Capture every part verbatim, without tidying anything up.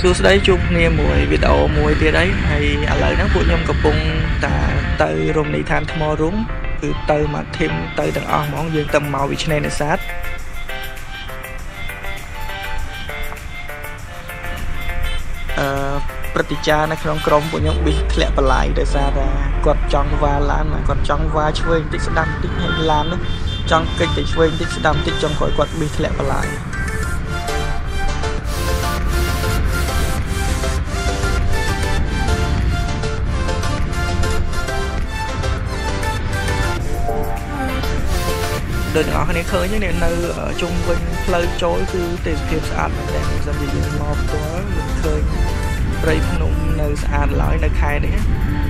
សួស្តីជួបគ្នាមួយវីដេអូមួយទៀតអីហើយឥឡូវហ្នឹងពួកខ្ញុំកំពុងតែទៅរមណីយដ្ឋានថ្មរុំគឺទៅមកធីមទៅទាំងអស់ហ្មងយើងទៅមកវិឆ្នេរនេសាទអឺព្រឹត្តិការណ៍នៅក្នុងក្រុមពួកខ្ញុំប៊ីធ្លាក់បលាយដោយសារតែគាត់ចង់វ៉ាឡានគាត់ចង់វ៉ាឆ្វេងបន្តិចស្ដាំបន្តិចហើយឡាននោះចង់កិច្ចទៅឆ្វេងបន្តិចស្ដាំបន្តិចចង់ក្រោយគាត់ប៊ីធ្លាក់បលាយដូចអ្នកនរគ្នាឃើញនេះនៅជុំវិញផ្លូវចូលគឺទេសភាពស្អាតមែនទែនបើសិនជាយើងមកផ្ទាល់យើងឃើញព្រៃភ្នំនៅស្អាតឡើយនៅខេត្តនេះ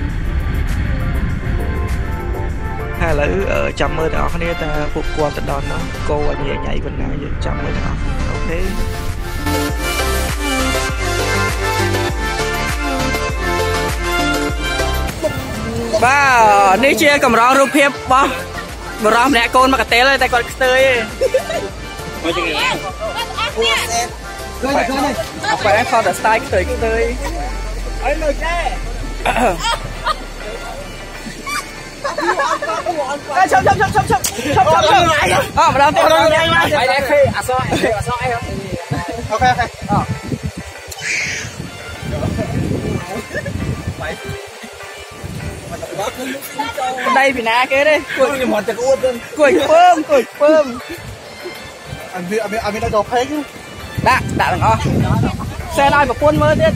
ហើយឥឡូវចាំមើលអ្នកនរគ្នាតើពួកគាត់ទៅដល់នោះគោឲ្យញ៉ៃញ៉ៃប៉ុណ្ណាយើងចាំមើលអ្នកនរគ្នាអូខេបាទនេះជាកម្រងរូបភាពរបស់បរោះម្នាក់កូនមកកតេលតែគាត់ខ្ទើយទេមកជាងនេះឃើញឃើញអប៉ែខតតែស្ទាយខ្ទើយខ្ទើយអីនៅចេអើឈប់ឈប់ឈប់ឈប់ឈប់ឈប់ឈប់អូម្ដងទៀតម្ដងទៀតហើយតែឃើញអសអសអីអូខេអូខេអូដៃពីណាគេទេគួយខ្ញុំមកតែអួតគួយពើមគួយពើមអត់មានអត់មានអត់មានដល់ផេកដាក់ដាក់ទាំងអស់សែនឲ្យប្រពន្ធមើលទៀត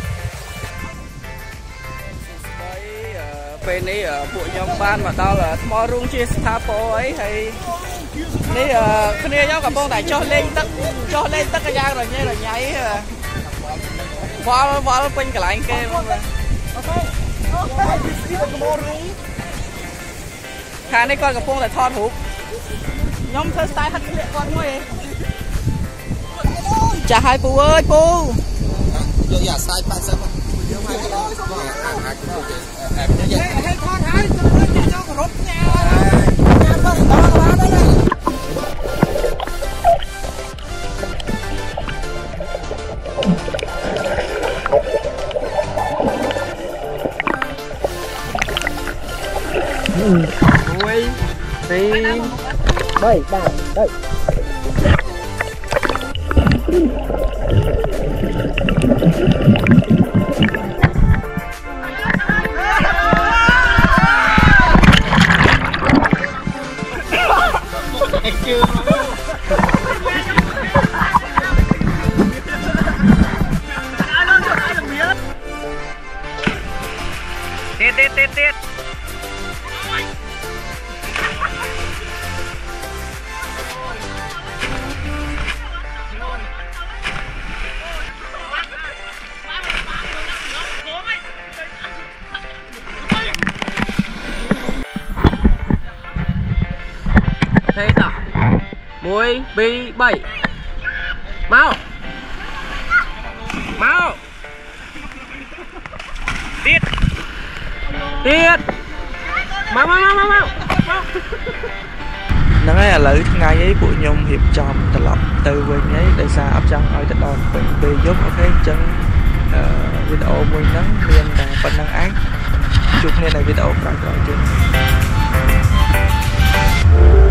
ពេលនេះពួកខ្ញុំបានមកដល់ថ្មរុងជាស្ថាពរអីហើយនេះគ្នាខ្ញុំកំពុងតែចុះលេងទឹកចុះលេងទឹកក៏យ៉ាងរញ៉ៃរញ៉ៃវល់វល់ពេញកន្លែងគេមកអូខេអូខេថ្មរុងខាងនេះគាត់កំពុងតែថតរូបខ្ញុំធ្វើស្ទាយហិតធ្លាក់គាត់មួយចាស់ឲ្យពូអើយពូយកយ៉ាស្ទាយប៉ាសិនយើងឲ្យគេអាចអាចពូគេអែបយើងហេតុថតហើយចូលគោរពញ៉ាញ៉ាបោះតោះបានហើយមួយពីរបីបាទទៅទៀតទៀតទៀតទៀតthế nào một hai ba mau mau tiết tiết mau mau mau mauហ្នឹងហើយឥឡូវថ្ងៃអីពួកខ្ញុំរៀបចំត្រឡប់ទៅវិញហើយដោយសារអត់ចង់ឲ្យទៅដល់ពេលយប់អូខេអញ្ចឹងវីដេអូមួយហ្នឹងមានតែប៉ុណ្្នឹងឯងជួបគ្នានៅវីដេអូក្រោយៗទៀត